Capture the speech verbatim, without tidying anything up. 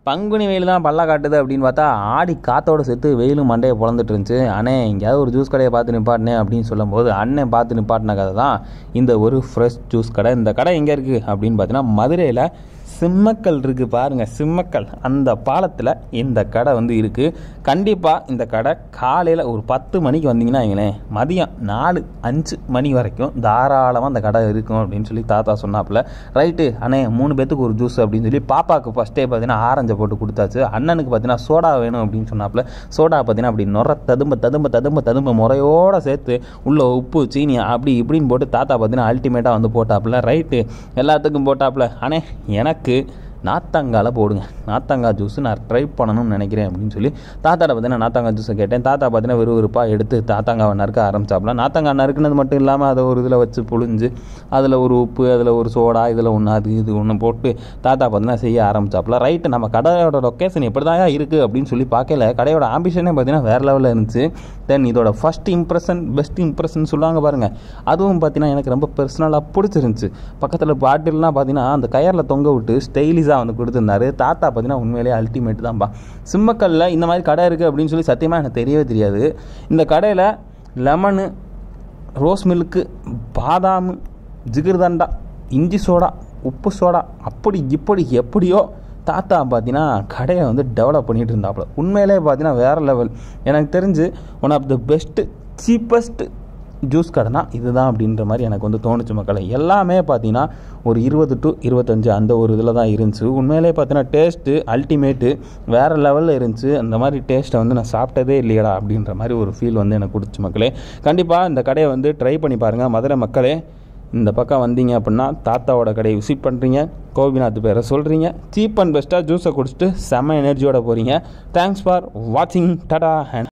பங்குனி வெயில் தான் பல்ல காட்டுது அப்படின்னு பார்த்தா ஆடி காத்தோட சேர்த்து வெயிலும் மண்டையை பொழந்துட்டு இருந்துச்சு. அண்ணே எங்கேயாவது ஒரு ஜூஸ் கடையை பார்த்து நிப்பாட்டினேன் அப்படின்னு சொல்லும்போது அண்ணன் பார்த்து நிப்பாட்டின கதை தான் இந்த ஒரு ஃப்ரெஷ் ஜூஸ் கடை. இந்த கடை எங்கே இருக்குது அப்படின்னு பார்த்தீங்கன்னா மதுரையில் சிம்மக்கல் இருக்குது பாருங்கள், சிம்மக்கல் அந்த பாலத்தில் இந்த கடை வந்து இருக்குது. கண்டிப்பாக இந்த கடை காலையில் ஒரு பத்து மணிக்கு வந்தீங்கன்னா வைங்களேன், மதியம் நாலு அஞ்சு மணி வரைக்கும் தாராளமாக அந்த கடை இருக்கும் அப்படின்னு சொல்லி தாத்தா சொன்னாப்புல. ரைட்டு அண்ணே மூணு பேத்துக்கு ஒரு ஜூஸ் அப்படின்னு சொல்லி பாப்பாவுக்கு ஃபஸ்ட்டே பார்த்தீங்கன்னா ஆரஞ்சை போட்டு கொடுத்தாச்சு. அண்ணனுக்கு பார்த்தீங்கன்னா சோடா வேணும் அப்படின்னு சொன்னாப்புல. சோடா பார்த்தீங்கன்னா அப்படி நுர ததும்ப ததும்ப ததும்ப ததும்ப முறையோடு சேர்த்து உள்ள உப்பு சீனி அப்படி இப்படின்னு போட்டு தாத்தா பார்த்தீங்கன்னா அல்டிமேட்டாக வந்து போட்டாப்புல. ரைட்டு எல்லாத்துக்கும் போட்டாப்புல. அண்ணே எனக்கு நாத்தங்கால போடுங்க, நாத்தங்காய் ஜூஸ் நான் ட்ரை பண்ணணும்னு நினைக்கிறேன் அப்படின்னு சொல்லி தாத்தாட்ட பார்த்தீங்கன்னா நாத்தங்காய் ஜூஸை கேட்டேன். தாத்தா பார்த்தீங்கன்னா விறுவிறுப்பாக எடுத்து தாத்தங்காவை நறுக்க ஆரம்பிச்சாப்புல. நாத்தங்காய் நறுக்குனது மட்டும் இல்லாமல் அதை ஒரு இதில் வச்சு புழிஞ்சு அதில் ஒரு உப்பு அதில் ஒரு சோடா இதில் ஒன்று அது இது ஒன்று போட்டு தாத்தா பார்த்தீங்கன்னா செய்ய ஆரம்பிச்சாப்புல. ரைட்டு நம்ம கடையோட லொக்கேஷன் எப்படி தான் இருக்குது அப்படின்னு சொல்லி பார்க்கல. கடையோட ஆம்பிஷனே பார்த்தீங்கன்னா வேறு லெவலில் இருந்துச்சு. தென் இதோட ஃபஸ்ட் இம்ப்ரெஷன் பெஸ்ட் இம்ப்ரெஷன் சொல்லுவாங்க பாருங்கள், அதுவும் பார்த்தீங்கன்னா எனக்கு ரொம்ப பர்சனலாக பிடிச்சிருந்துச்சு. பக்கத்தில் பாட்டில்லாம் பார்த்தீங்கன்னா அந்த கயரில் தொங்க விட்டு ஸ்டைலிஷாக வந்து கொடுத்துருந்தாரு. தாத்தா பார்த்தீங்கன்னா உண்மையிலேயே அல்டிமேட் தான்ப்பா. சிம்மக்கல்லில் இந்த மாதிரி கடை இருக்குது அப்படின்னு சொல்லி சத்தியமாக எனக்கு தெரியவே தெரியாது. இந்த கடையில் லெமனு, ரோஸ் மில்க்கு, பாதாம், ஜிகிர்தண்டா, இஞ்சி சோடா, உப்பு சோடா அப்படி இப்படி எப்படியோ தாத்தா பார்த்தீங்கன்னா கடையை வந்து டெவலப் பண்ணிகிட்டு இருந்தாப்புல. உண்மையிலே பார்த்தீங்கன்னா வேறு லெவல். எனக்கு தெரிஞ்சு one of the best cheapest juice கடைனா இதுதான் அப்படின்ற மாதிரி எனக்கு வந்து தோணுச்சு மக்களை. எல்லாமே பார்த்தீங்கன்னா ஒரு இருபது டு இருபத்தஞ்சு அந்த ஒரு இதில் தான் இருந்துச்சு. உண்மையிலே பார்த்தீங்கன்னா டேஸ்ட்டு அல்டிமேட்டு வேறு லெவலில் இருந்துச்சு. அந்த மாதிரி டேஸ்ட்டை வந்து நான் சாப்பிட்டதே இல்லையடா அப்படின்ற மாதிரி ஒரு ஃபீல் வந்து எனக்கு கொடுத்துச்சு மக்களே. கண்டிப்பாக இந்த கடையை வந்து ட்ரை பண்ணி பாருங்கள் மதுரை மக்களே. இந்த பக்கம் வந்தீங்க அப்படின்னா தாத்தாவோட கடையை விசிட் பண்ணுறீங்க, கோபிநாத் பேரை சொல்கிறீங்க, சீப் அண்ட் பெஸ்ட்டாக ஜூஸை குடிச்சிட்டு செம்ம எனர்ஜியோட போகிறீங்க. தேங்க்ஸ் ஃபார் வாட்சிங். டாடா அண்ட்